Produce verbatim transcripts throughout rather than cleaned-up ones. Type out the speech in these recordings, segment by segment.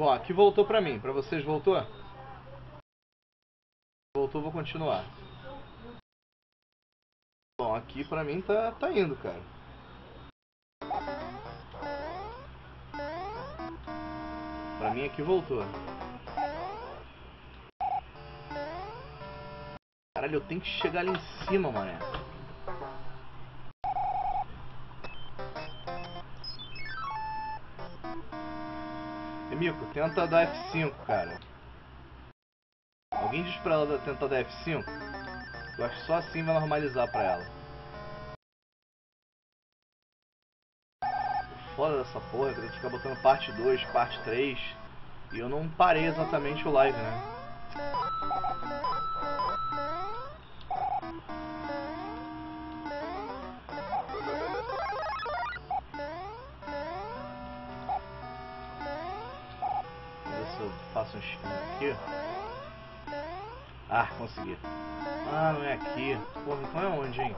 Bom, aqui voltou pra mim. Pra vocês voltou? Voltou, vou continuar. Bom, aqui pra mim tá, tá indo, cara. Pra mim aqui voltou. Caralho, eu tenho que chegar ali em cima, mané. Emico, tenta dar F cinco, cara. Alguém diz pra ela tentar dar F cinco? Eu acho que só assim vai normalizar pra ela. O foda dessa porra é que eu tenho que ficar botando parte dois, parte três. E eu não parei exatamente o live, né? Vamos ver se eu faço um spin aqui. Ah, consegui. Ah, não é aqui. Porra, então é onde, hein?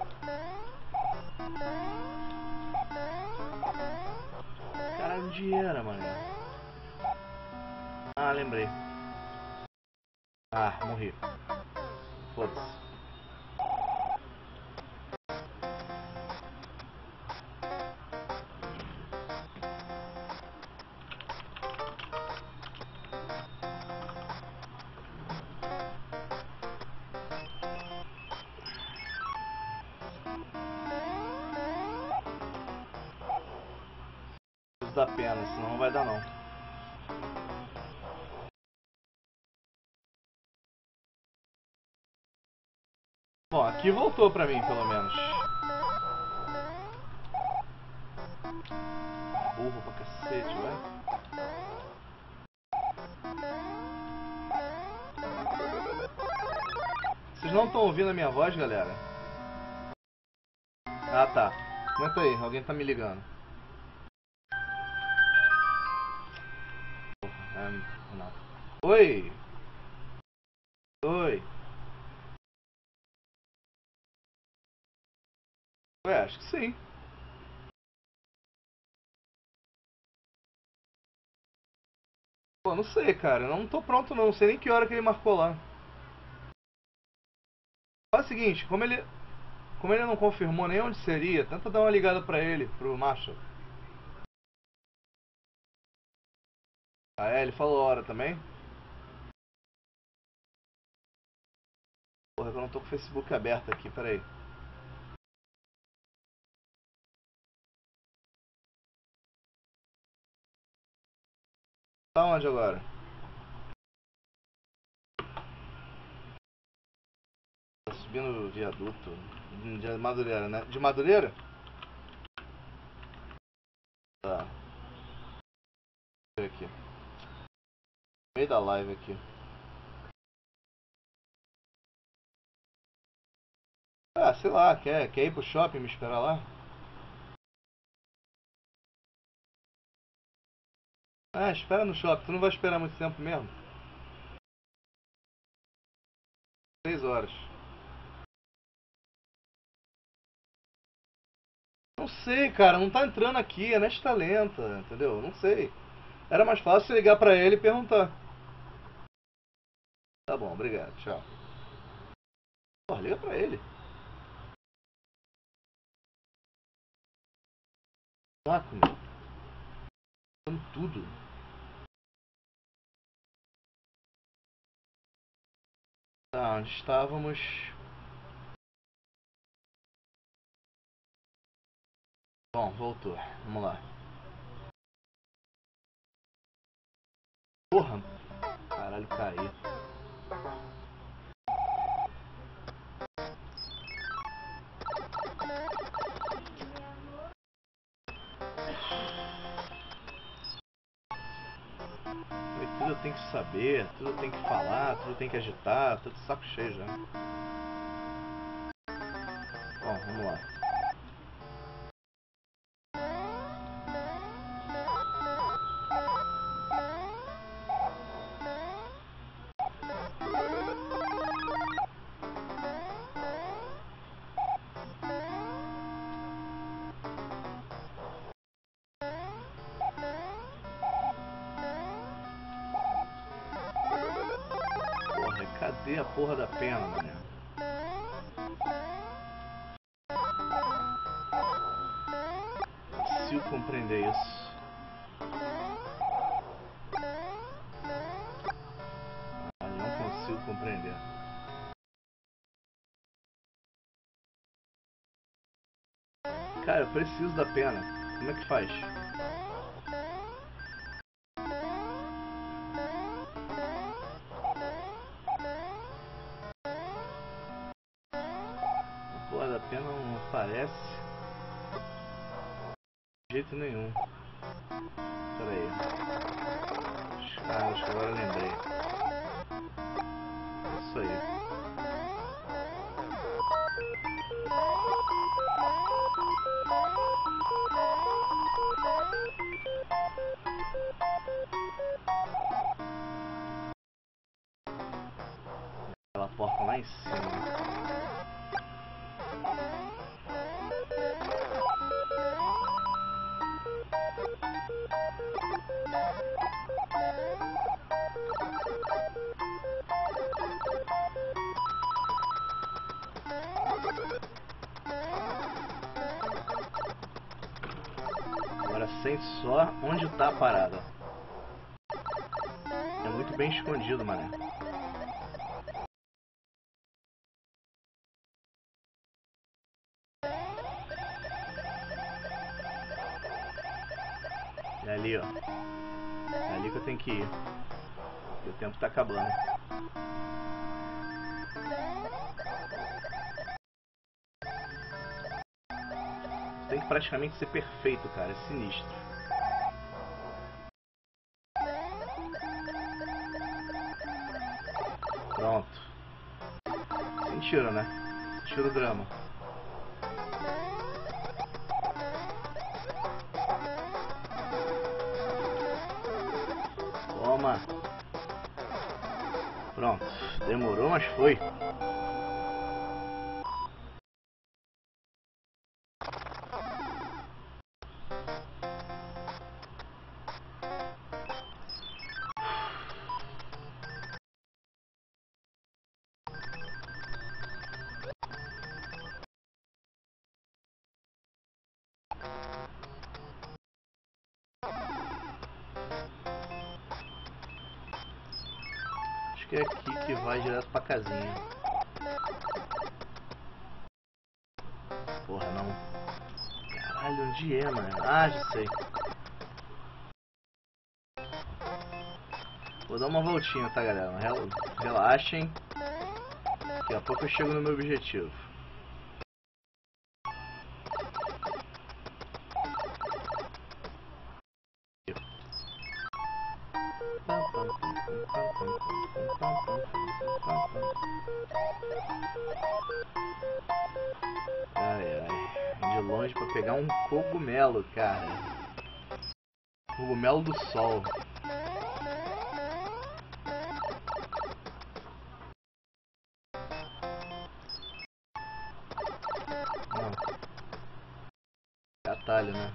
Caralho, onde era, mano? Ah, lembrei. Ah, morri. Foda-se. Da pena, senão não vai dar não. Bom, aqui voltou pra mim, pelo menos. Burro pra cacete, vai. Vocês não estão ouvindo a minha voz, galera? Ah, tá. Aguenta aí, alguém tá me ligando. Porra, é, não. Oi! Oi! Ué, acho que sim. Pô, não sei, cara. Eu não tô pronto não. Não sei nem que hora que ele marcou lá. Faz o seguinte, como ele... Como ele não confirmou nem onde seria, tenta dar uma ligada pra ele, pro Marshall. Ah, é? Ele falou a hora também? Porra, eu não tô com o Facebook aberto aqui, peraí. Tá onde agora? Tá subindo o viaduto. De Madureira, né? De Madureira? Tá. Deixa eu ver aqui. No meio da live aqui. Ah, sei lá, quer, quer ir pro shopping e me esperar lá? Ah, espera no shopping. Tu não vai esperar muito tempo mesmo? Seis horas. Não sei, cara. Não tá entrando aqui. A net tá lenta, entendeu? Não sei. Era mais fácil ligar pra ele e perguntar. Tá bom, obrigado. Tchau. Porra, liga pra ele. Saco, meu. Dando tudo. Tá, onde estávamos? Bom, voltou. Vamos lá. Porra. Caralho, caí. Tudo eu tenho que saber, tudo eu tenho que falar, tudo eu tenho que agitar, tudo de saco cheio já. Bom, vamos lá. ter a porra da pena, mané. Não consigo compreender isso. Não consigo compreender. Cara, eu preciso da pena. Como é que faz? A porra da pena não aparece de jeito nenhum. Pera aí. Ah, acho que agora eu lembrei. Isso aí. Aquela porta lá em cima. Agora sente só onde tá a parada. É muito bem escondido, mané. É ali, ó. É ali que eu tenho que ir. E o tempo tá acabando. Tem que praticamente ser perfeito, cara. É sinistro. Pronto. Mentira, né? Tira o drama. Toma. Pronto. Demorou, mas foi. Acho que é aqui que vai direto pra casinha. Porra, não. Caralho, onde é, mano? Ah, já sei. Vou dar uma voltinha, tá, galera? Relaxem. Daqui a pouco eu chego no meu objetivo. Ai, ai. De longe pra pegar um cogumelo, cara. Cogumelo do sol. Ah. Atalho, né?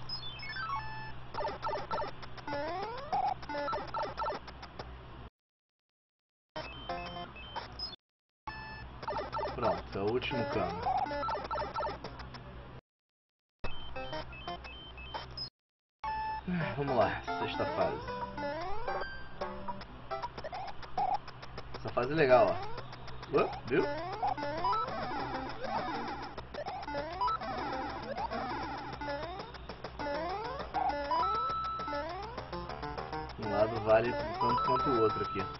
Pronto, é o último cano. Vamos lá, sexta fase. Essa fase é legal, ó. Uh, viu? Um lado vale tanto quanto o outro aqui.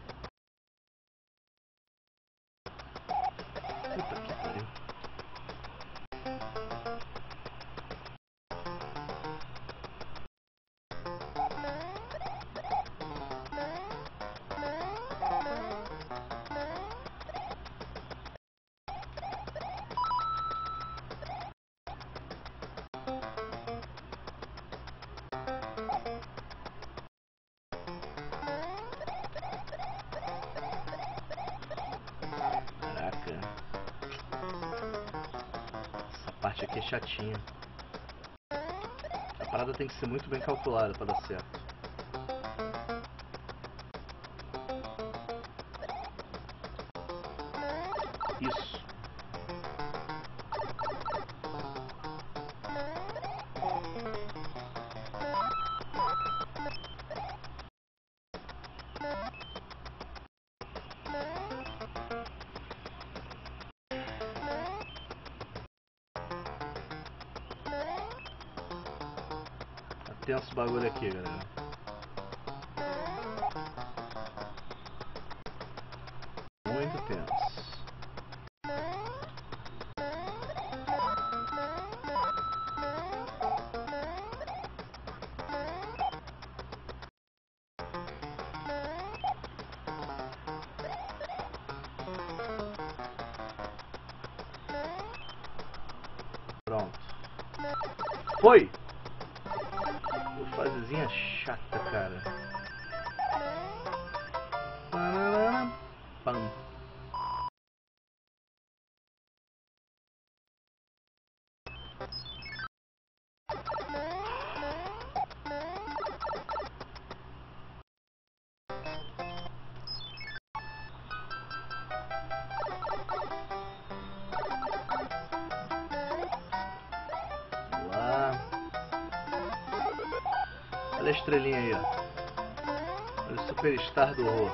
Puta que pariu. aqui é chatinho. A parada tem que ser muito bem calculada para dar certo. Isso. Tenso o bagulho aqui, galera. Muito tenso. Pronto. Foi! Fasezinha chata, cara. Pam. Olha a estrelinha aí, ó. Olha o Superstar do horror.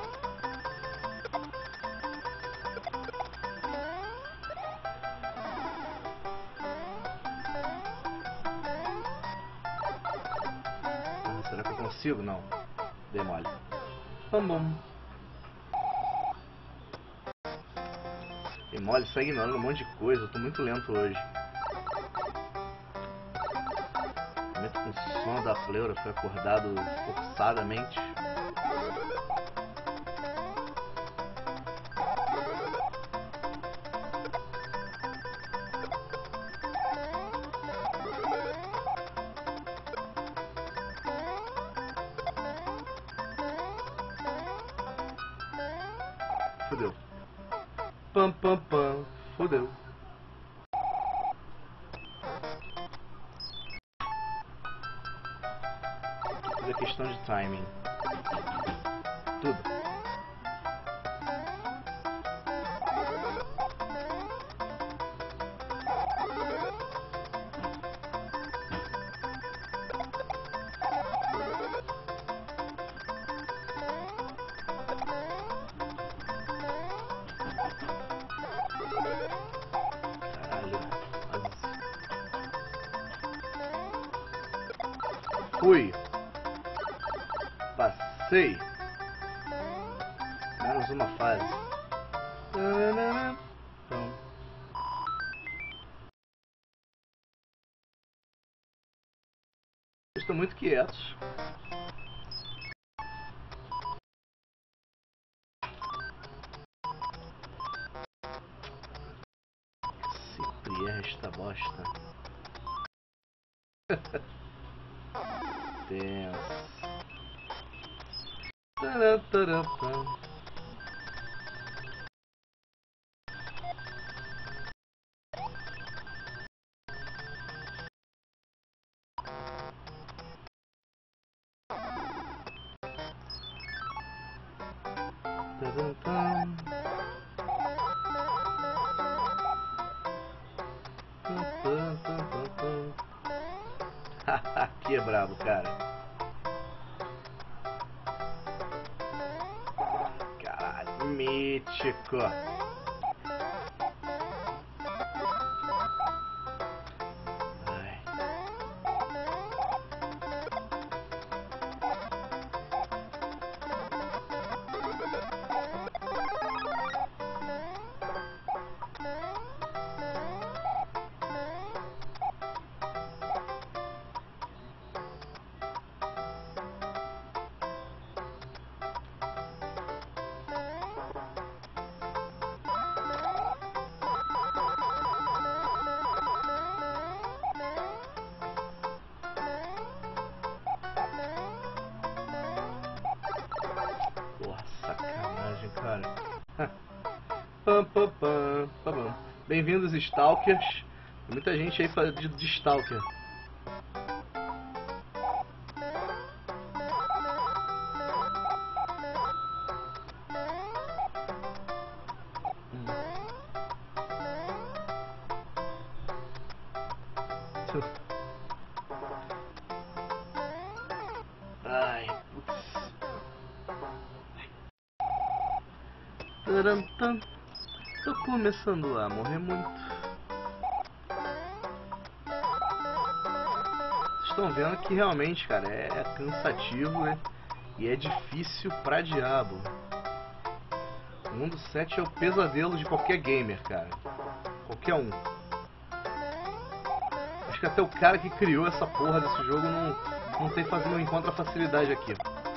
Ah, será que eu consigo? Não. Dei mole. Bum, bum. Dei mole, sai ignorando um monte de coisa. Eu tô muito lento hoje. Com o sono da pleura, foi acordado forçadamente. Fudeu. Pam, pam, pam. Fudeu. Tudo é questão de timing. Tudo. Caralho. Fui. Passei. Menos uma fase. Então. Estão muito quietos. Sempre é esta bosta. Tenso. Aqui é brabo, cara. Caralho, mítico. Cara. Bem-vindos, Stalkers. Tem muita gente aí faz- de, de Stalker. Ai, putz. Tarantam. Tô começando a morrer muito. Vocês estão vendo que realmente, cara, é cansativo, né? E é difícil pra diabo. O mundo sete é o pesadelo de qualquer gamer, cara. Qualquer um. Acho que até o cara que criou essa porra desse jogo não, não tem faz- não encontra facilidade aqui.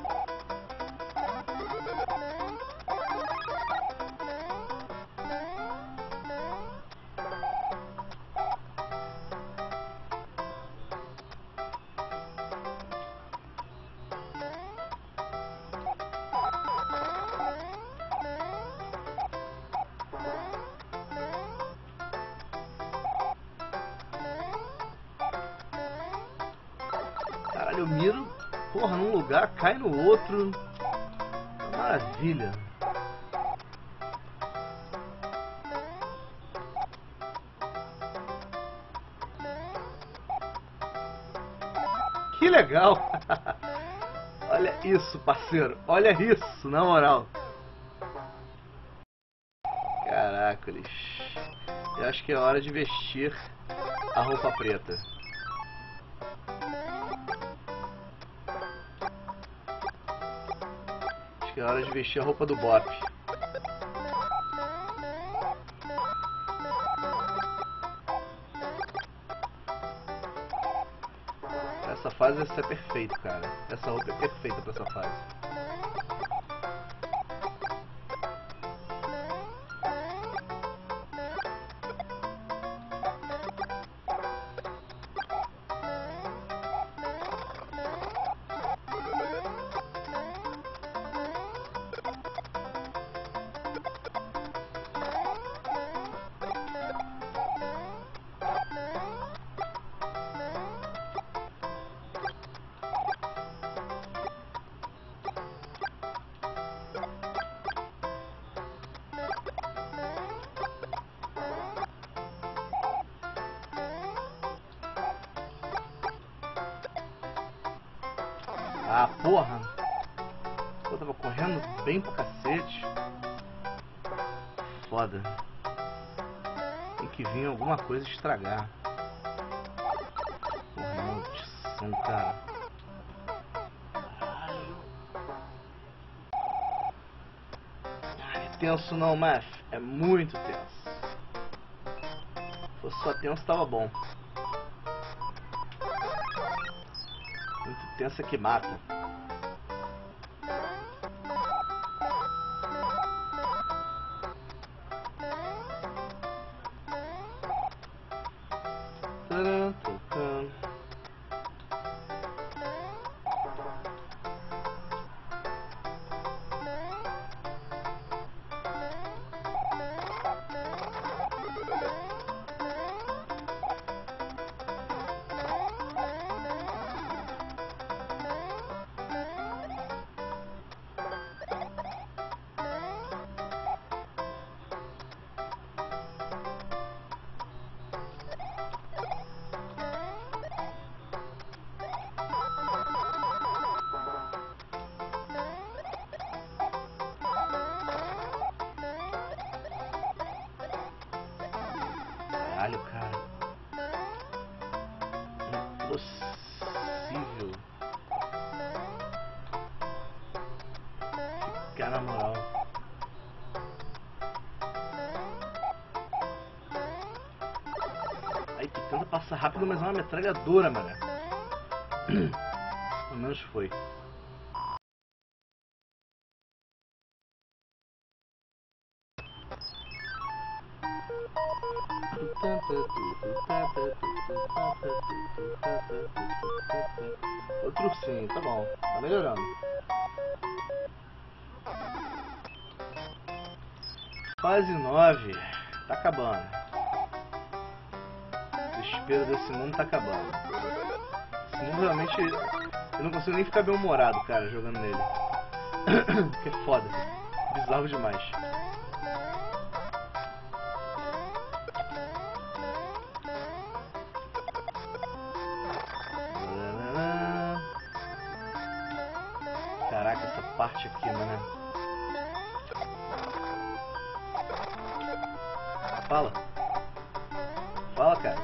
Caralho, eu miro, porra, num lugar, cai no outro. Maravilha. Que legal. Olha isso, parceiro. Olha isso, na moral. Caracoles. Eu acho que é hora de vestir a roupa preta. Acho que é hora de vestir a roupa do Bop. Essa fase vai ser perfeito, cara. Essa roupa é perfeita pra essa fase. Ah, porra! Eu tava correndo bem pra cacete. Foda. Tem que vir alguma coisa estragar. Porra, maldição, cara. Caralho. Ah, é tenso não, Math. É muito tenso. Se fosse só tenso, tava bom. Muito tenso é que mata. Taran, taran. Caralho, cara. Impossível. Ficar na moral. Aí tu tenta passar rápido, mas é uma metralhadora, mano. Pelo menos foi. Outro ursinho, tá bom. Tá melhorando. Fase nove. Tá acabando. desespero desse mundo tá acabando. Esse mundo realmente... Eu não consigo nem ficar bem-humorado, cara, jogando nele. Que é foda. Bizarro demais. Caraca, essa parte aqui, mano. Fala. Fala, cara.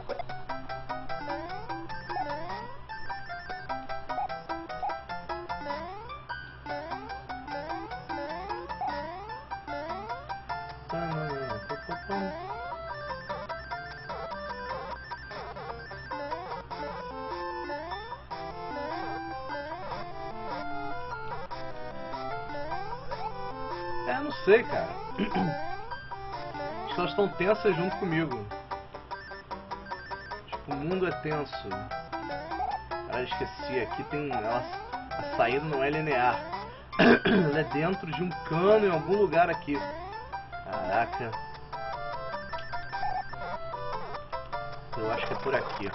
É, não sei, cara. Acho que elas estão tensas junto comigo. Tipo, o mundo é tenso. Cara, esqueci. Aqui tem... Ela... A saída não é linear. Ela é dentro de um cano em algum lugar aqui. Caraca. Eu acho que é por aqui.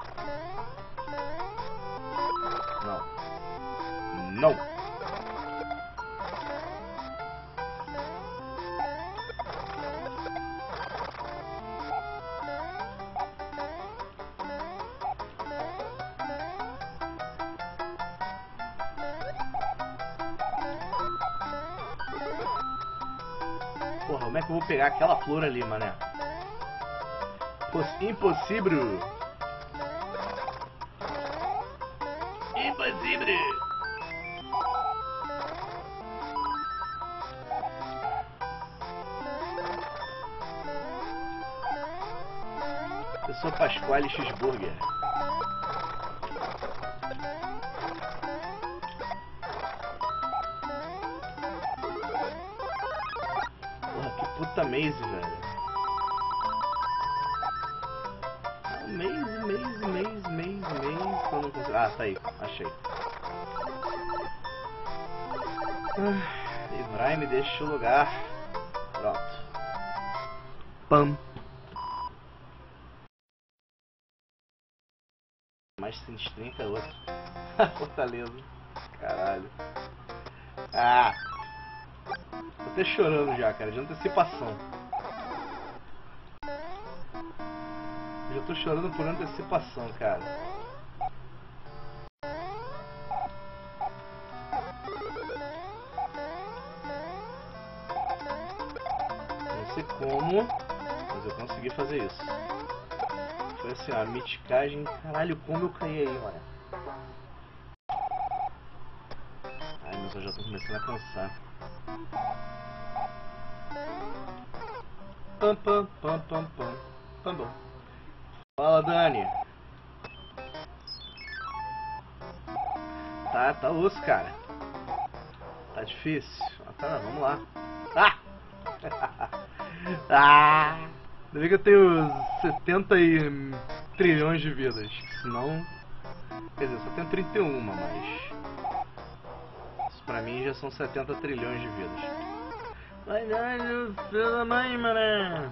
Não. Não. Porra, como é que eu vou pegar aquela flor ali, mané? Impossível! Impossível! Eu sou Pasquale Cheeseburger. Puta maze, velho. Maze, maze, maze, maze, maze. Eu não consigo... Ah, tá aí. Achei. Ah, livrai, me deixa o lugar. Pronto. Pam. Mais cento e trinta é outro. Fortaleza. Caralho. Ah! Tô até chorando já, cara, de antecipação. Eu já tô chorando por antecipação, cara. Não sei como, mas eu consegui fazer isso. Foi assim, ó, a miticagem. Caralho, como eu caí aí, mano. Ai, mas eu já tô começando a cansar. Pam, pam, pam, pam, pam. Tá bom. Fala, Dani. Tá, tá osso, cara. Tá difícil. Ah, tá, vamos lá. Ah! Ah! Ainda bem que eu tenho setenta e trilhões de vidas. Senão... Quer dizer, só tenho trinta e um, mas... Isso pra mim já são setenta trilhões de vidas. Vai dar, filho da mãe, mané.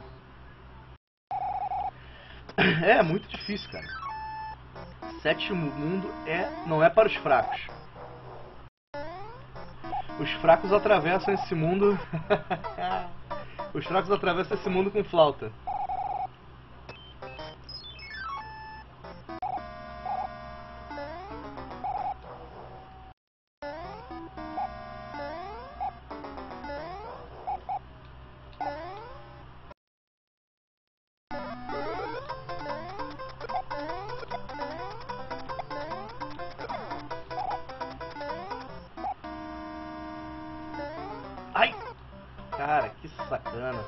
É muito difícil, cara. Sétimo mundo é, não é para os fracos. Os fracos atravessam esse mundo. Os fracos atravessam esse mundo com flauta. Ai! Cara, que sacana.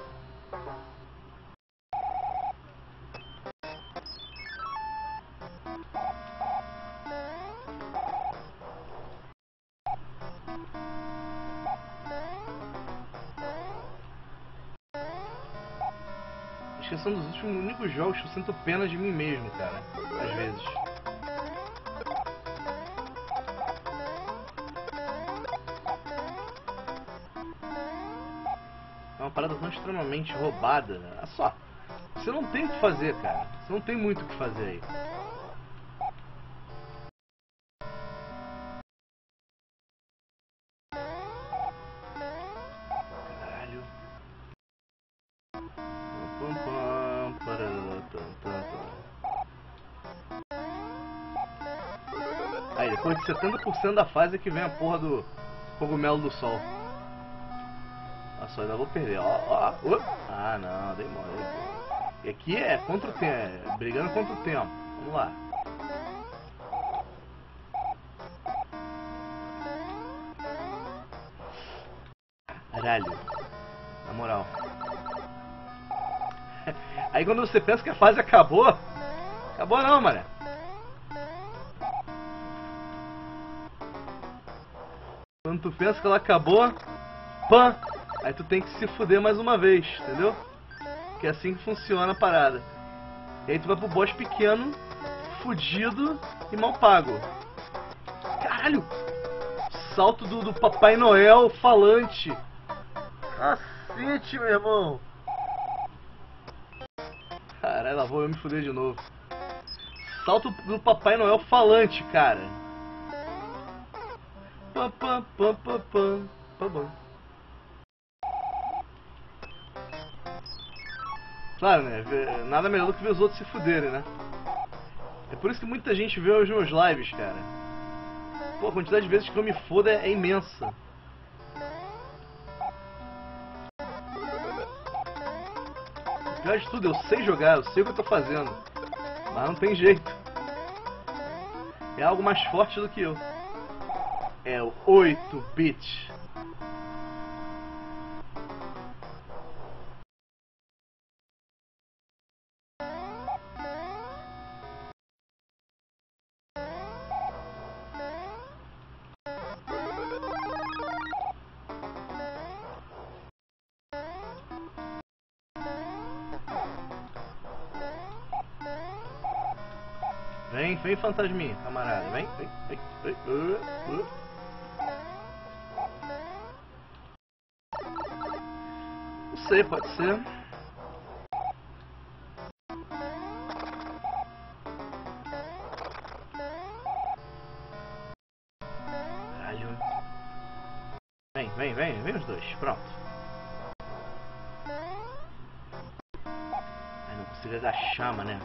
Acho que são dos últimos únicos jogos que eu sinto pena de mim mesmo, cara. Às vezes. É uma parada tão extremamente roubada. Olha só. Você não tem o que fazer, cara. Você não tem muito o que fazer aí. Caralho. Pam, pam, parará, tam, tam, tam. Aí, depois de setenta por cento da fase é que vem a porra do cogumelo do sol. Nossa, eu ainda vou perder. Ó, ó, ó. Ah, não, dei mole. E aqui é contra o tempo, é brigando contra o tempo. Vamos lá. Caralho. Na moral. Aí quando você pensa que a fase acabou, acabou não, mané. Quando tu pensa que ela acabou, pã! Aí tu tem que se fuder mais uma vez, entendeu? Que é assim que funciona a parada. E aí tu vai pro boss pequeno, fudido e mal pago. Caralho! Salto do, do Papai Noel falante. Cacete, meu irmão! Caralho, lá vou eu me fuder de novo. Salto do Papai Noel falante, cara. Pam, pam, pam, pam, pam, pam, pam. Claro, né? Nada melhor do que ver os outros se fuderem, né? É por isso que muita gente vê os meus lives, cara. Pô, a quantidade de vezes que eu me foda é imensa. O pior de tudo, eu sei jogar, eu sei o que eu tô fazendo. Mas não tem jeito. É algo mais forte do que eu. É o oito bit. Vem, vem, fantasminha, camarada. Vem, vem, vem, vem. Uh, uh. Não sei, pode ser. Caralho. Vem, vem, vem, vem os dois. Pronto. Ai, não consigo agachar, mané.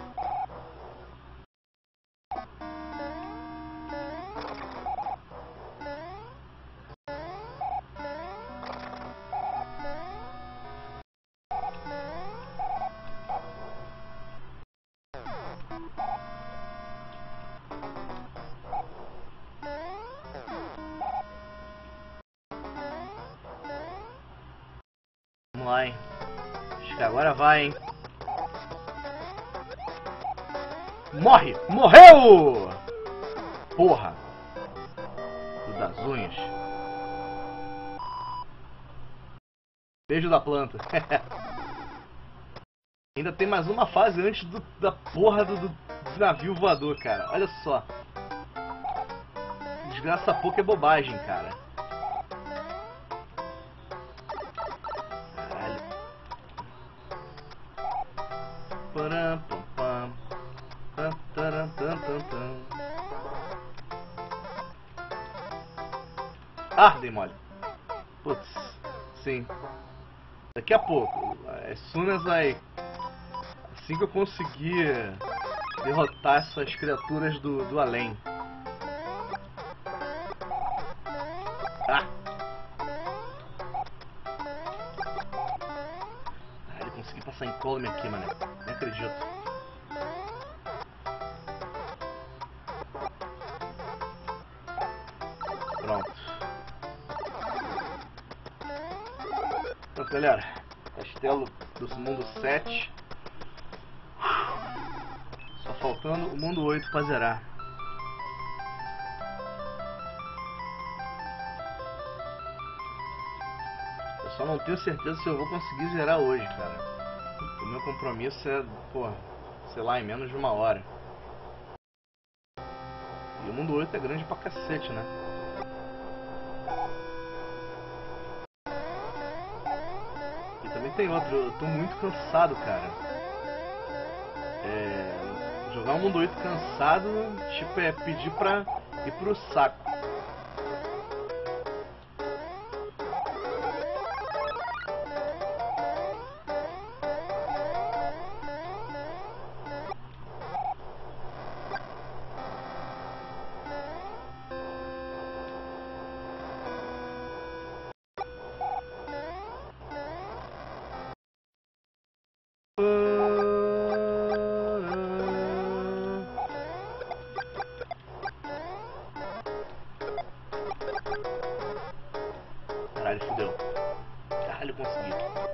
Vamos lá, hein. Acho que agora vai, hein. Morre! Morreu! Porra! O das unhas. Beijo da planta. Ainda tem mais uma fase antes do, da porra do, do navio voador, cara. Olha só. Desgraça pouco é bobagem, cara. Caralho. Param, pam, pam. Tan, taran, tan, tan, tan. Ah, dei mole. Putz, sim. Daqui a pouco. As soon as I... Assim que eu conseguir derrotar essas criaturas do, do além. Ah! Ah, ele conseguiu passar incólume aqui, mano. Não acredito. Pronto. Pronto, galera. Castelo do mundo sete. Só faltando o mundo oito pra zerar. Eu só não tenho certeza se eu vou conseguir zerar hoje, cara. O meu compromisso é, pô, sei lá, em menos de uma hora. E o mundo oito é grande pra cacete, né? E também tem outro, eu tô muito cansado, cara. É, jogar um mundo oito cansado, tipo, é pedir pra ir pro saco. Caralho, fudeu. Caralho, consegui.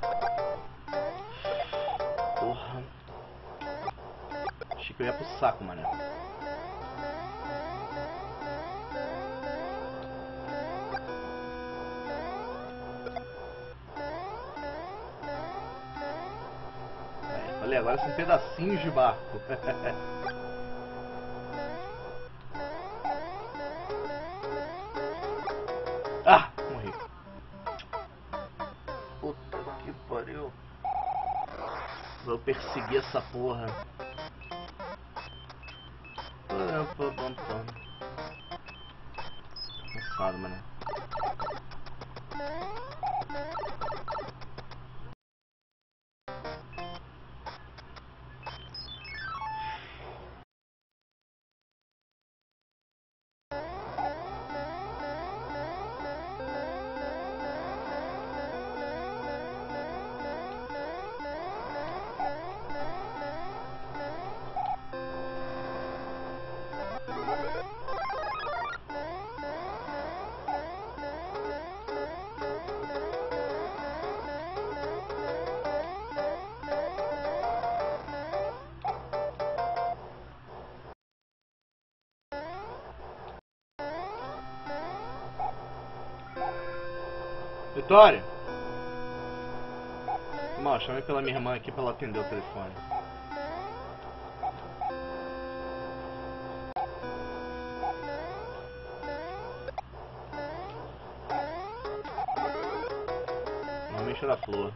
Porra. Achei que eu ia pro saco, mané. É, falei, agora são pedacinhos de barco. Ah, morri. Puta que pariu. Vou perseguir essa porra. Cansado, mano. Vitória! Mal, chamei pela minha irmã aqui pra ela atender o telefone. Normalmente era flor.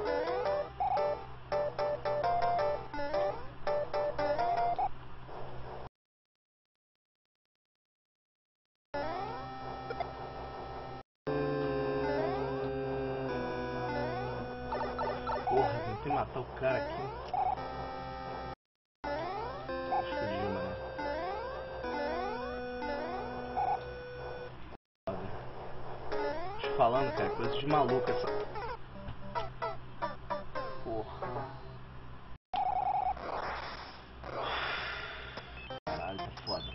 Porra, tentei matar o cara aqui. Fudi, mano. Tô te falando, cara, coisa de maluco essa. Porra. Caralho, tá foda.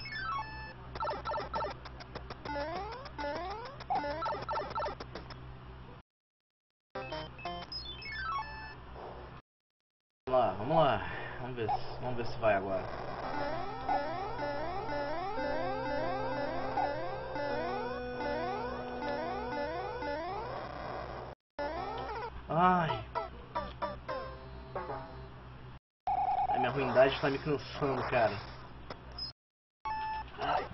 Vamos lá, vamos lá. Vamos ver, se, vamos ver se vai agora. Ai. A minha ruindade tá me cansando, cara. Ai.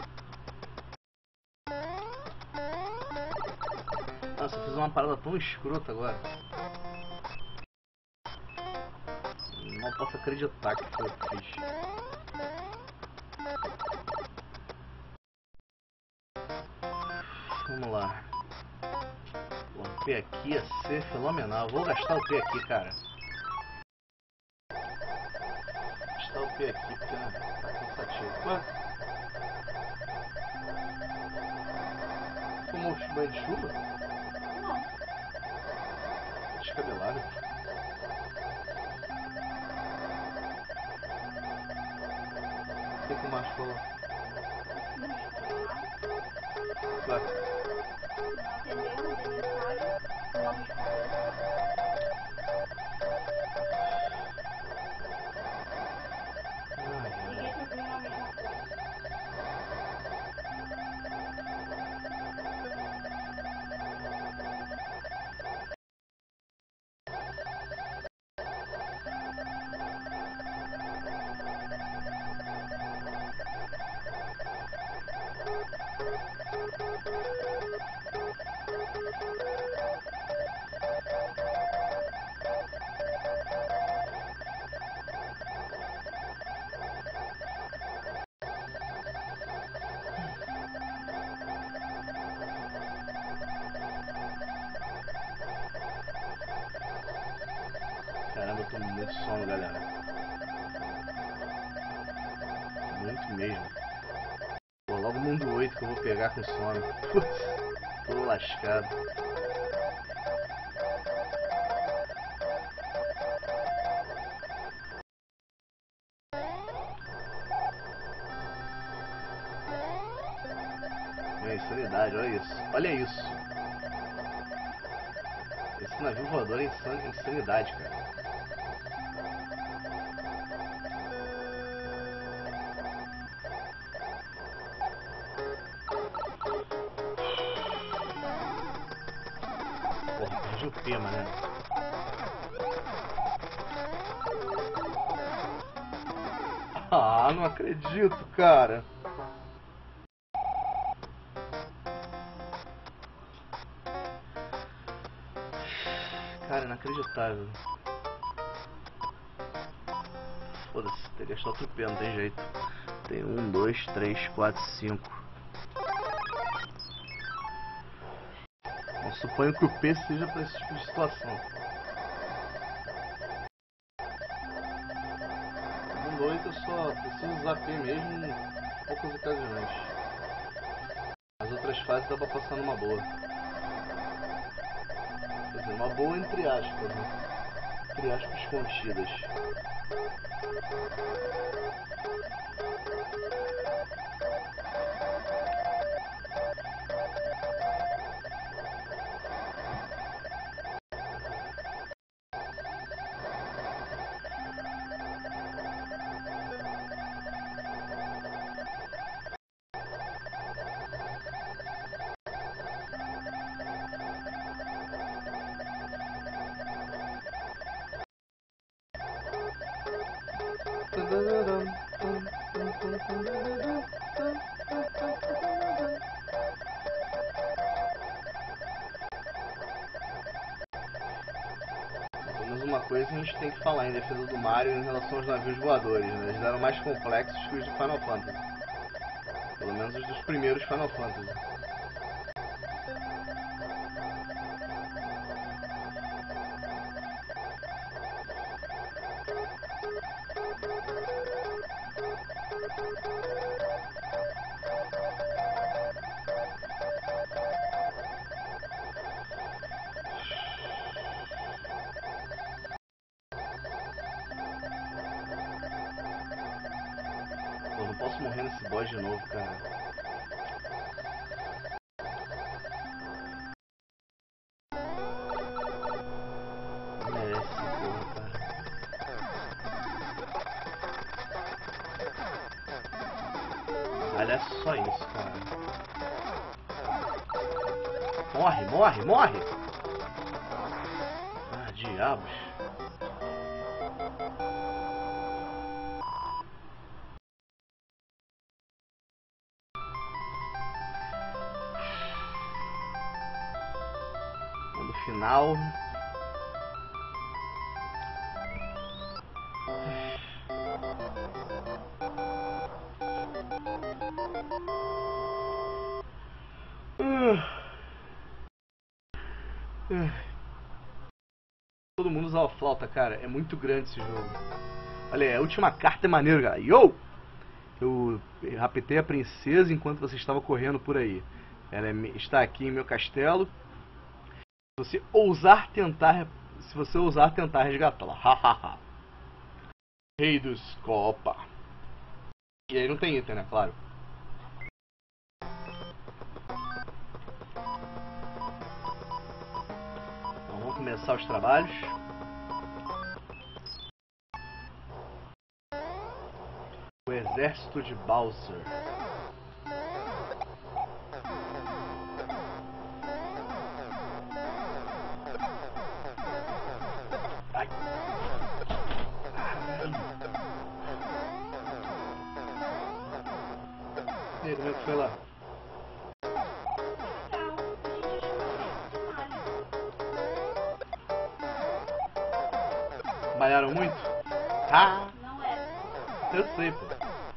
Nossa, eu fiz uma parada tão escrota agora. Não posso acreditar que foi o que fiz. Vamos lá. O P aqui ia ser fenomenal. Vou gastar o P aqui, cara. Vou gastar o P aqui porque né, tá cansativo. Ué? Tomou banho de chuva? Descabelado. O que o macho falou? Ué? sono, galera. Muito mesmo. Pô, logo o mundo oito que eu vou pegar com sono. Putz, tô lascado. É insanidade, olha isso. Olha isso. Esse navio voador é insan insanidade, cara. Porra, perdi o tema, né? Ah, não acredito, cara. Cara, inacreditável. Foda-se, tem que gastar outro P, não tem jeito. Tem um, dois, três, quatro, cinco. Eu suponho que o P seja para esse tipo de situação. No oito eu só preciso usar P mesmo em poucas ocasiões. As outras fases dá pra passar numa boa. Quer dizer, uma boa entre aspas, né? Entre aspas contidas. Pelo menos uma coisa a gente tem que falar em defesa do Mario em relação aos navios voadores, né? Eles eram mais complexos que os de Final Fantasy. Pelo menos os dos primeiros Final Fantasy. Pô, não posso morrer nesse boss de novo, cara. Não merece essa porra, cara. Olha só isso, cara. Morre, morre, morre! Ah, diabos. No final. Todo mundo usa a flauta, cara. É muito grande esse jogo. Olha aí, a última carta é maneiro, cara. Yo! Eu raptei a princesa enquanto você estava correndo por aí. Ela é, está aqui em meu castelo. Se você ousar tentar, se você ousar tentar resgatá-la, hahaha. Rei dos Copa. E aí não tem item, né? Claro. Então vamos começar os trabalhos. O exército de Bowser. Ai. E aí, como é que foi lá? Malharam muito? Ah! Não é. Eu sei, pô.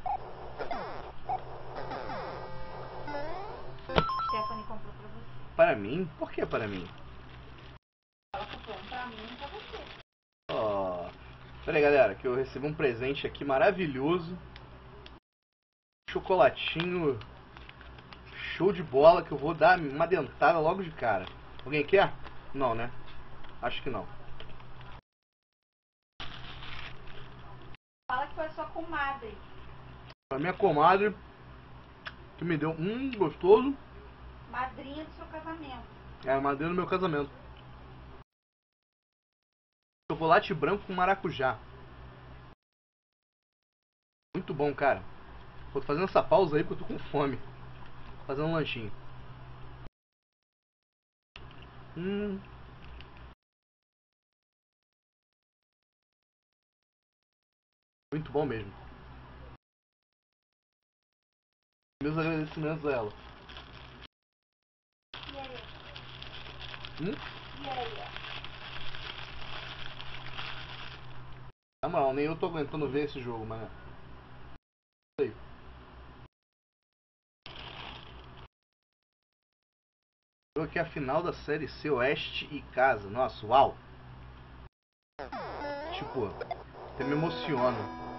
Stephanie comprou pra você. Para mim? Por que para mim? Ela comprou um pra mim e um pra você. Oh, Pera aí, galera, que eu recebi um presente aqui maravilhoso. Chocolatinho show de bola, que eu vou dar uma dentada logo de cara. Alguém quer? Não, né? Acho que não. Fala que foi sua comadre. A minha comadre que me deu um gostoso. Madrinha do seu casamento. É a madrinha do meu casamento. Chocolate branco com maracujá. Muito bom, cara. Tô fazendo essa pausa aí porque eu tô com fome. Tô fazendo um lanchinho. Hum. Muito bom mesmo. Meus agradecimentos a ela. E aí? Hum? E aí? Na moral, nem eu tô aguentando ver esse jogo, mas... Sei. Jogo aqui é a final da série C, Oeste e Casa. Nossa, uau! Tipo, até me emociona.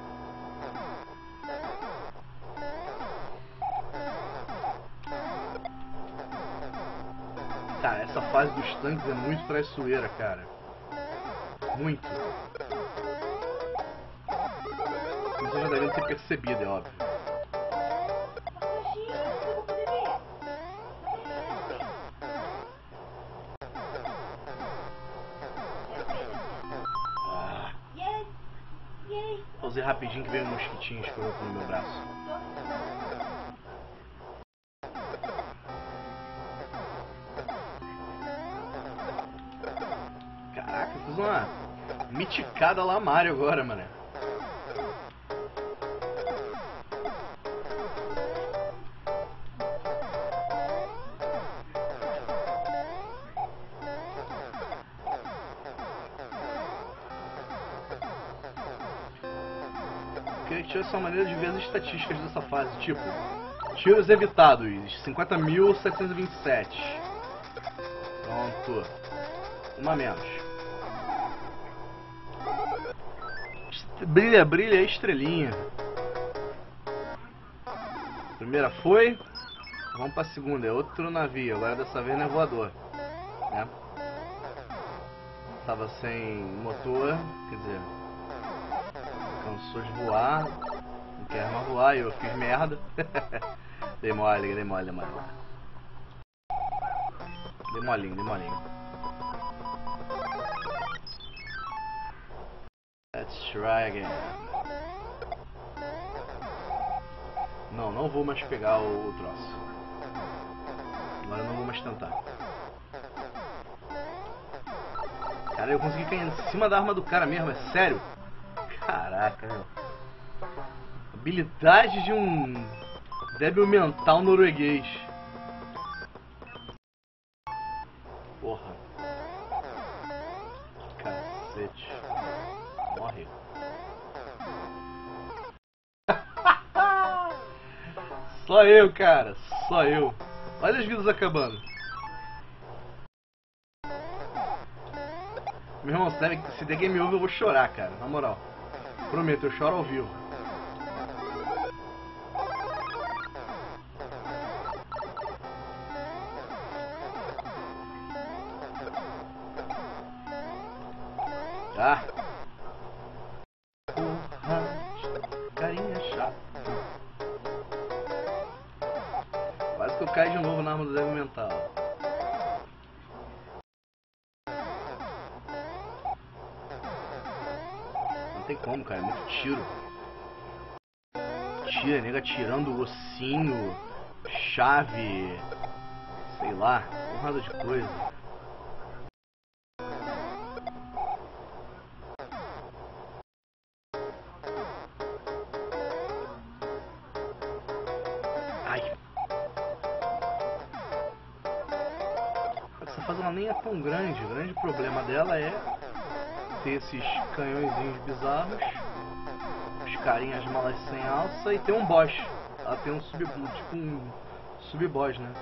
Cara, essa fase dos tanques é muito traiçoeira, cara. Muito. Vocês já devem ter percebido, é óbvio. Ah. Pausei rapidinho que veio um mosquitinho escroto no meu braço. Caraca, eu fiz uma miticada lá Mario agora, mano. Eu queria que tivesse uma maneira de ver as estatísticas dessa fase, tipo, tiros evitados, cinquenta mil setecentos e vinte e sete. Pronto. Uma menos. Brilha, brilha, estrelinha. Primeira foi. Vamos pra segunda, é outro navio. Agora dessa vez não é voador, né? Tava sem motor, quer dizer, cansou de voar, não quer mais voar e eu fiz merda. Dei mole, dei mole, dei mole. Dei molinho, dei molinho. Let's try again. Não, não vou mais pegar o, o troço. Agora eu não vou mais tentar. Cara, eu consegui cair em cima da arma do cara mesmo, é sério? Caraca, meu. Habilidade de um débil mental norueguês. Porra. Cacete. Morre. Só eu, cara. Só eu. Olha as vidas acabando. Meu irmão, se der, se der game over eu vou chorar, cara. Na moral. Prometo, eu choro ao vivo. Ah. Porra. Carinha chata. Quase que eu caio de novo na arma do débil mental. Não tem como, cara. É muito tiro. Tira, nega tirando ossinho, chave, sei lá, porrada de coisa. Ai. Essa fase ela nem é tão grande. O grande problema dela é ter esses canhõezinhos bizarros, os carinhas malas sem alça e ter um boss. Ela tem um sub, tipo um sub-boss, né?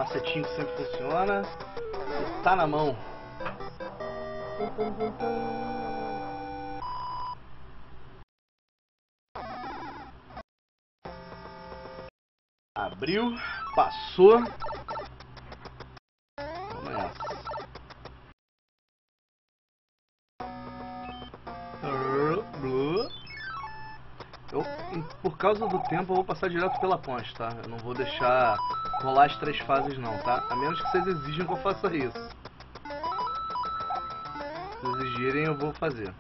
capacetinho que sempre funciona. E tá na mão. Abriu, passou. Vamos nessa. Eu, por causa do tempo, eu vou passar direto pela ponte, tá? Eu não vou deixar rolar as três fases não, tá? A menos que vocês exijam que eu faça isso. Se exigirem, eu vou fazer.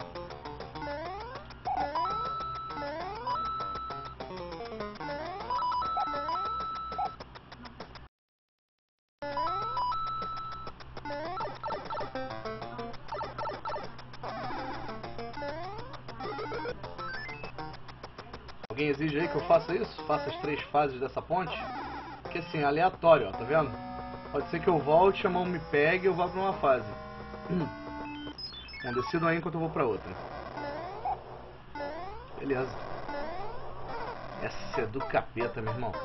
Alguém exige aí que eu faça isso? Faça as três fases dessa ponte? Porque assim, é aleatório, ó, tá vendo? Pode ser que eu volte, a mão me pegue e eu vá pra uma fase. Bom, decidam aí enquanto eu vou pra outra. Beleza. Essa é do capeta, meu irmão.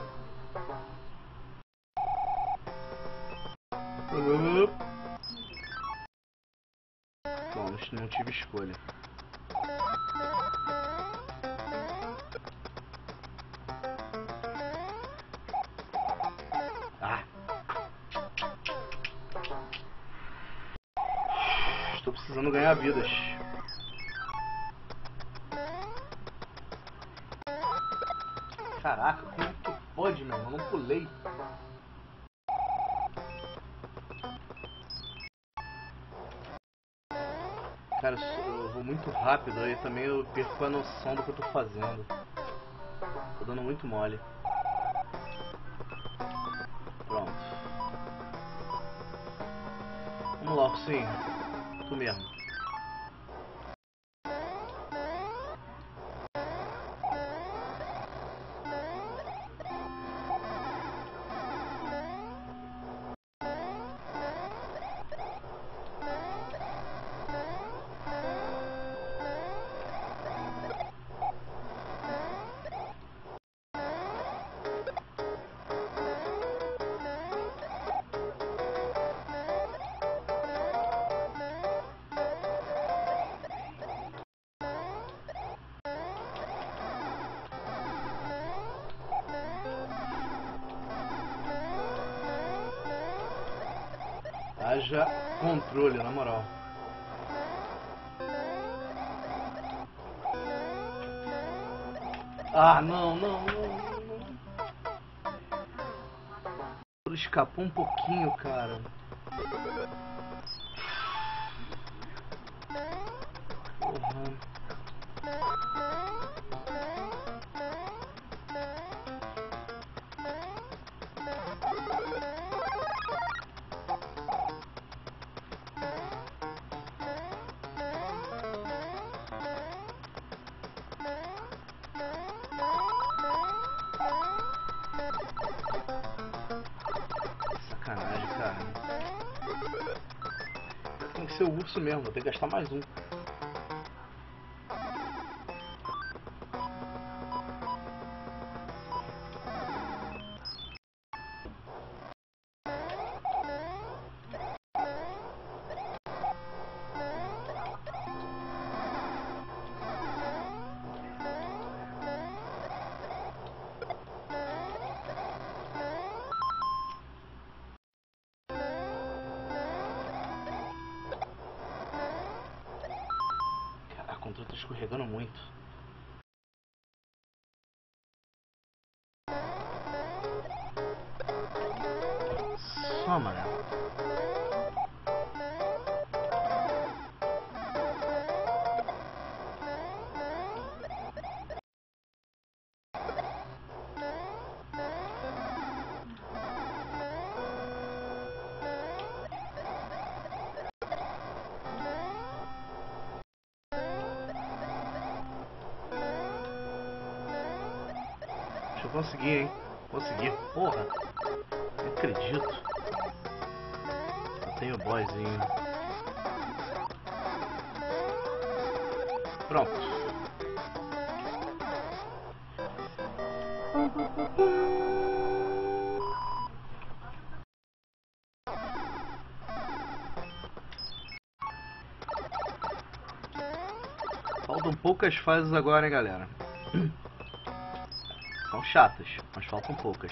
Bom, não tive escolha. Ah. Estou precisando ganhar vidas. Caraca, como é que pode, meu? Eu não pulei. Cara, eu vou muito rápido aí também, eu perco a noção do que eu tô fazendo. Tô dando muito mole. Pronto. Vamos lá, sim. Tu mesmo. Haja controle, na moral. Ah, não, não, não, não. Ele escapou um pouquinho, cara. Porra. Sacanagem, cara. Tem que ser o urso mesmo, vou ter que gastar mais um. Caraca, o controle tá escorregando muito. Só, mano. Deixa eu conseguir, hein? Consegui. Porra. Não acredito. Só tenho o boyzinho. Pronto. Faltam poucas fases agora, hein, galera. São chatas, mas faltam poucas.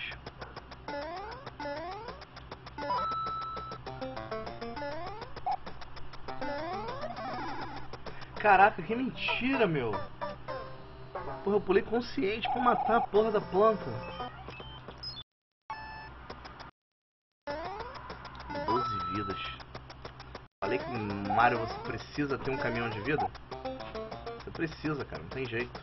Caraca, que mentira, meu. Porra, eu pulei consciente pra matar a porra da planta. doze vidas. Falei que no Mario você precisa ter um caminhão de vida? Você precisa, cara, não tem jeito.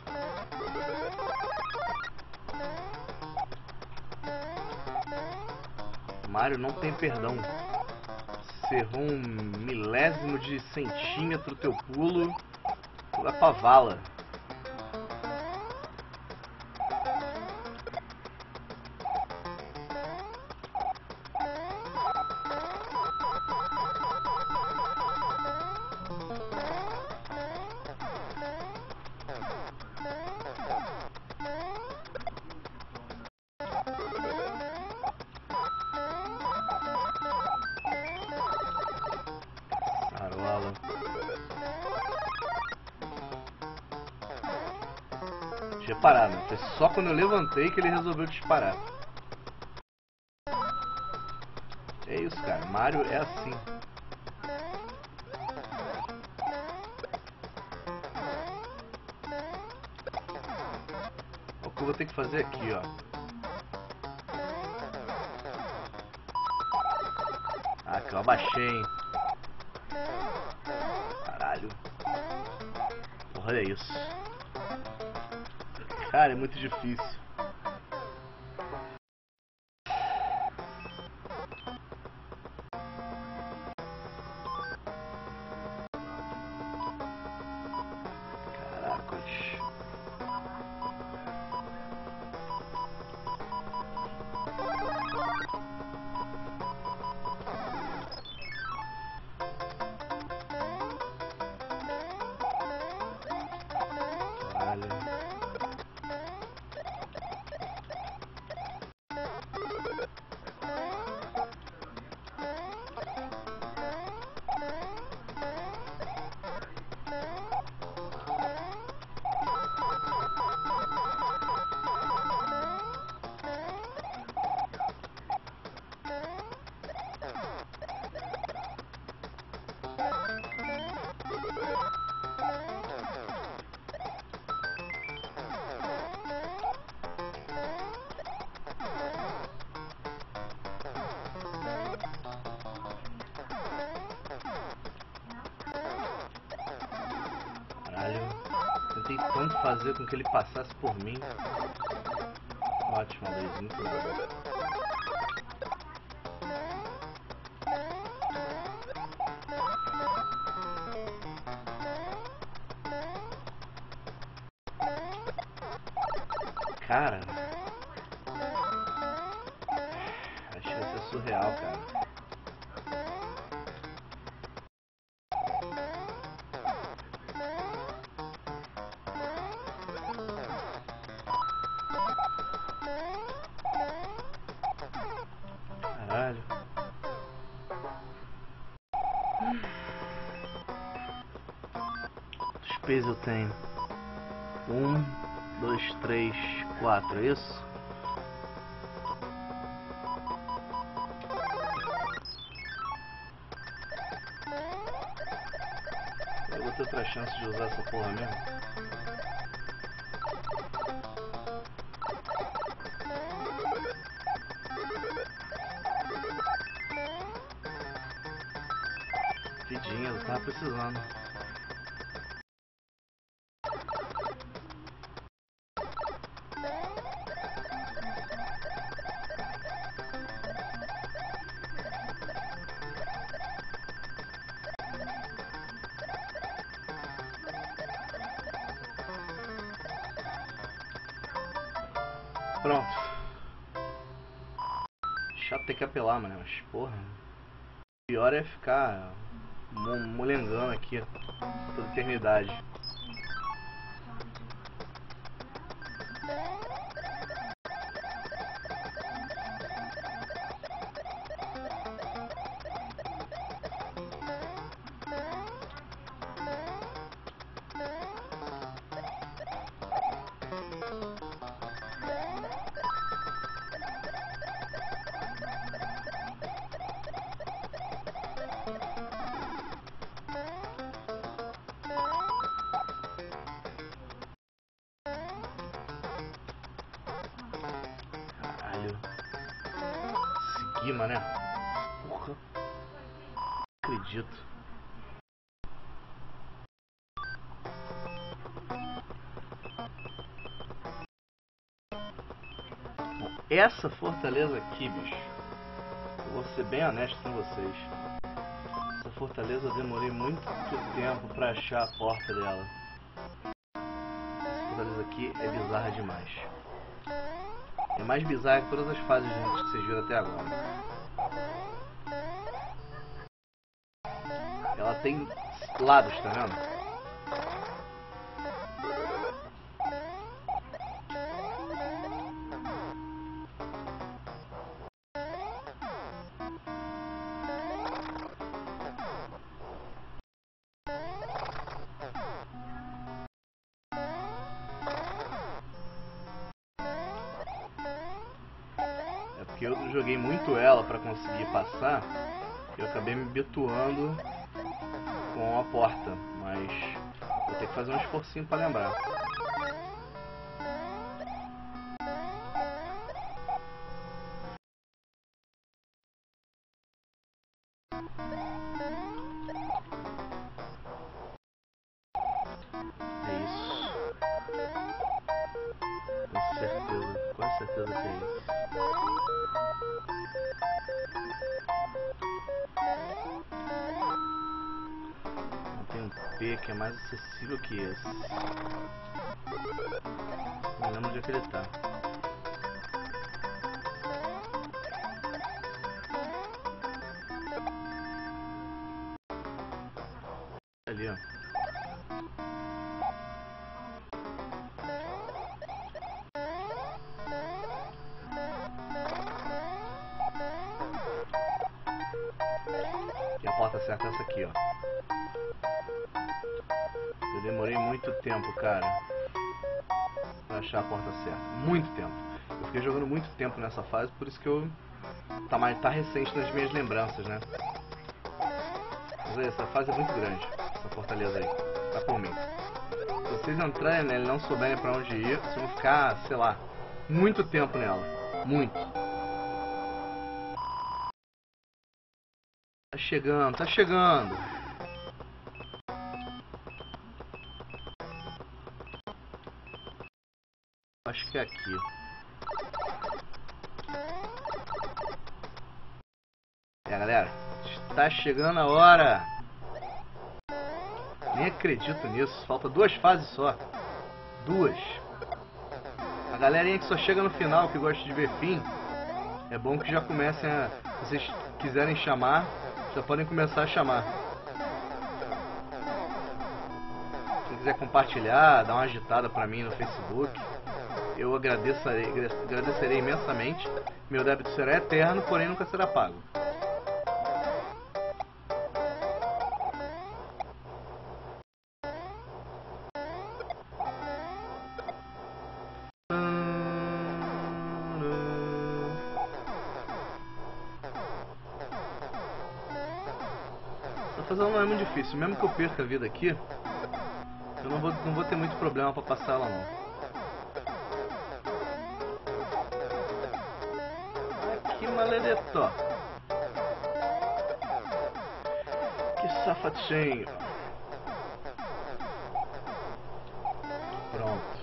Mario não tem perdão. Se errou um milésimo de centímetro teu pulo, tu vai pra vala. Carola. Deixa eu parar, né? Foi só quando eu levantei que ele resolveu disparar. É isso, cara. Mario é assim. O que eu vou ter que fazer aqui, ó. Ah, que eu abaixei, hein. Caralho. Porra, olha isso. Cara, é muito difícil. Caracas. Caralho. Tentei tanto fazer com que ele passasse por mim. Ótimo, Luiz, muito bom. Cara, acho que vai ser surreal, cara. Caralho. Quantos P's eu tenho? Um, dois, três, quatro, é isso? Eu vou ter outra chance de usar essa porra mesmo. Rapidinho, eu tava precisando. Pronto. Chato ter que apelar, mano. Mas porra. O pior é ficar molengando aqui toda eternidade. consegui, mané. Porra. Não acredito. Bom, essa fortaleza aqui, bicho. Eu vou ser bem honesto com vocês. Essa fortaleza eu demorei muito tempo pra achar a porta dela. Essa fortaleza aqui é bizarra demais. É mais bizarra que todas as fases juntas que vocês viram até agora. Ela tem lados, tá vendo? Porque eu joguei muito ela para conseguir passar, eu acabei me habituando com a porta, mas vou ter que fazer um esforcinho para lembrar. É isso. Com certeza, com certeza que é isso. Tem um P que é mais acessível que esse. Não lembro onde é que ele tá. Ali, ó. E a porta certa é essa aqui, ó. Eu demorei muito tempo, cara, pra achar a porta certa. Muito tempo. Eu fiquei jogando muito tempo nessa fase, por isso que eu... Tá, mais, tá recente nas minhas lembranças, né? Mas aí, essa fase é muito grande. Essa fortaleza aí. Tá por mim. Se vocês entrarem nela e não souberem pra onde ir, vocês vão ficar, sei lá, muito tempo nela. Muito. Tá chegando, tá chegando. Acho que é aqui. É, galera, está chegando a hora. Nem acredito nisso. Falta duas fases só. Duas. A galerinha que só chega no final, que gosta de ver fim, é bom que já comecem a... Se vocês quiserem chamar, já podem começar a chamar. Quem quiser compartilhar, dar uma agitada pra mim no Facebook, eu agradecerei, agradecerei imensamente. Meu débito será eterno, porém nunca será pago. Essa fase não é muito difícil. Mesmo que eu perca a vida aqui, eu não vou, não vou ter muito problema pra passar ela não. Que maledetó. Que safatinho. Pronto.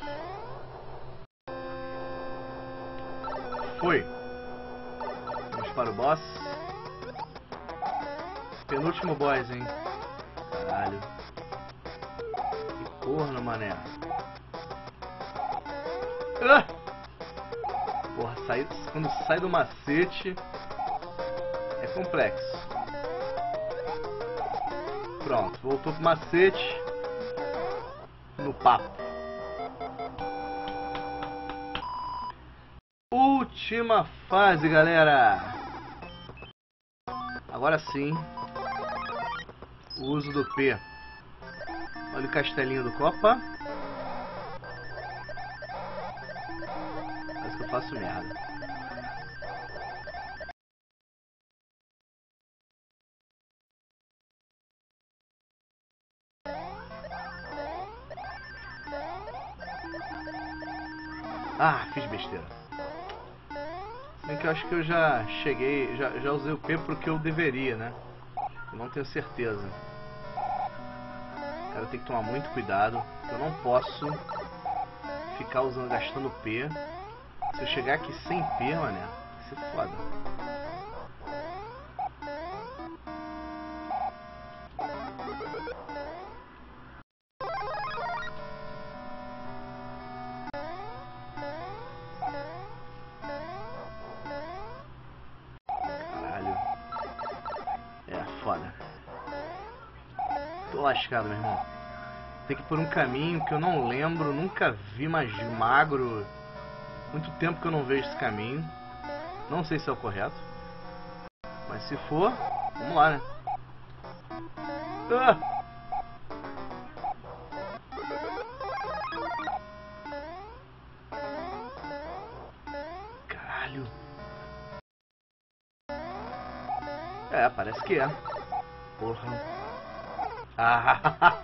Foi. Vamos para o boss. Penúltimo boss, hein. Caralho. Que corno, mané. Ah! Porra, sai, quando sai do macete é complexo. Pronto, voltou pro macete. No papo. Última fase, galera. Agora sim. O uso do P. Olha o castelinho do Copa. Parece que eu faço merda. Ah, fiz besteira. Bem que eu acho que eu já cheguei, já, já usei o P pro que eu deveria, né? Eu não tenho certeza. Cara, eu tenho que tomar muito cuidado. Eu não posso ficar usando, gastando P. Se eu chegar aqui sem P, mané, vai ser foda. Caralho. É, foda. Tô lascado, meu irmão. Tem que ir por um caminho que eu não lembro, nunca vi mais magro. Muito tempo que eu não vejo esse caminho. Não sei se é o correto. Mas se for, vamos lá, né? Ah! Caralho. É, parece que é. Porra. Ah.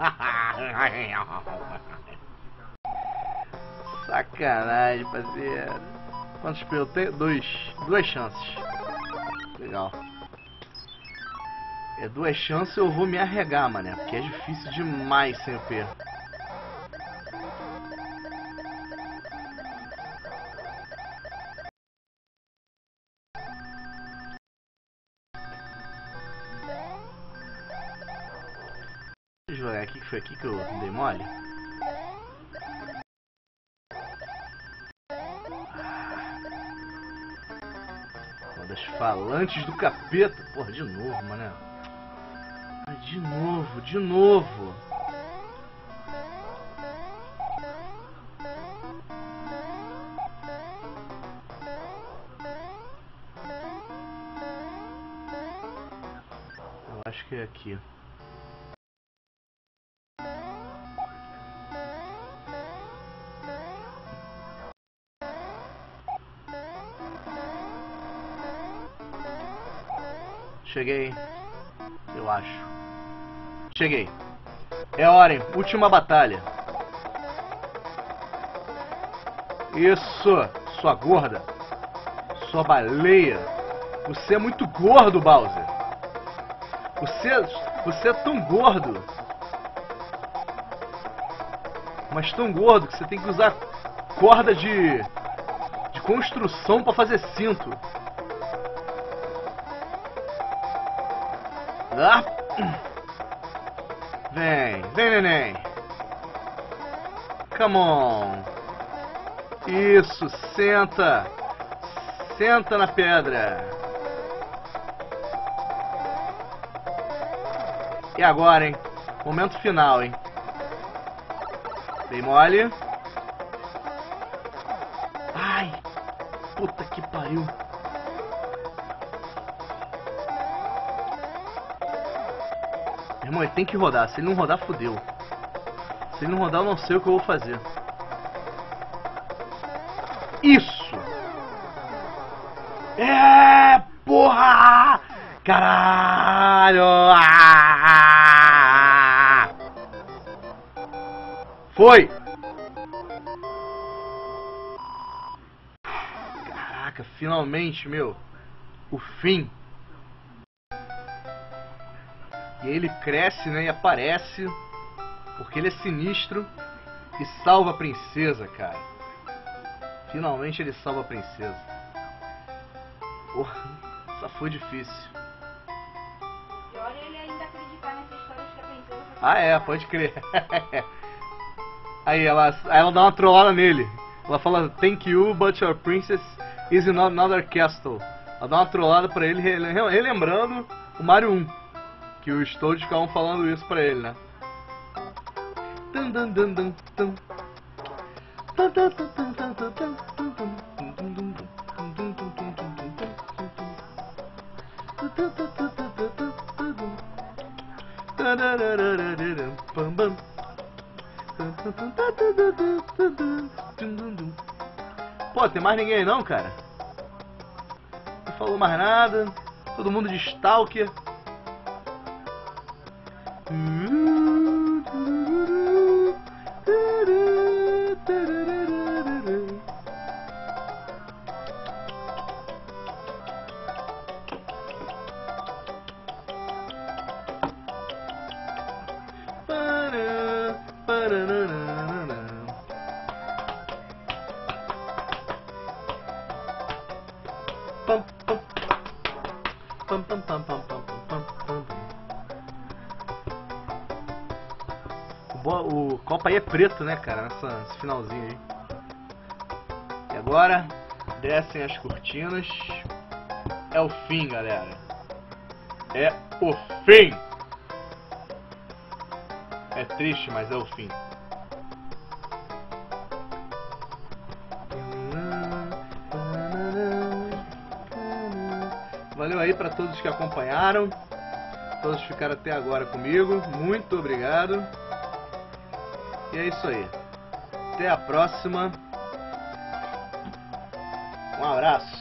Sacanagem, parceiro. Quantos P eu tenho? Dois. Duas chances. Legal. É duas chances, eu vou me arregar, mané. Porque é difícil demais sem o P. Deixa eu jogar aqui, que foi aqui que eu dei mole. Uma das falantes do capeta. Porra, de novo, mané. De novo, de novo. Eu acho que é aqui. Cheguei. Eu acho. Cheguei. É hora, hein? Última batalha. Isso, sua gorda. Sua baleia. Você é muito gordo, Bowser. Você, você é tão gordo. Mas tão gordo que você tem que usar corda de, de construção pra fazer cinto. Ah. Vem, vem, neném. Come on. Isso, senta. Senta na pedra. E agora, hein? Momento final, hein? Dei mole. Ai. Puta que pariu. Irmão, ele tem que rodar. Se ele não rodar, fodeu. Se ele não rodar, eu não sei o que eu vou fazer. Isso! É, porra! Caralho! Ah! Foi! Caraca, finalmente, meu. O fim. E aí ele cresce, né, e aparece, porque ele é sinistro e salva a princesa, cara. Finalmente ele salva a princesa. Porra, só foi difícil. E olha ele ainda acreditar nessa história de que a princesa foi Ah é, pode crer. Aí ela, aí ela dá uma trollada nele. Ela fala, thank you, but your princess is in another castle. Ela dá uma trollada pra ele, relembrando o Mario um. Que os Toads ficavam falando isso pra ele, né? Pô, tem mais ninguém não, cara? Não falou mais nada. Todo mundo de Stalker. papai é preto, né, cara, nessa, nesse finalzinho aí. E agora, descem as cortinas. É o fim, galera. É o fim. É triste, mas é o fim. Valeu aí para todos que acompanharam. Todos ficaram até agora comigo. Muito obrigado. E é isso aí. Até a próxima. Um abraço.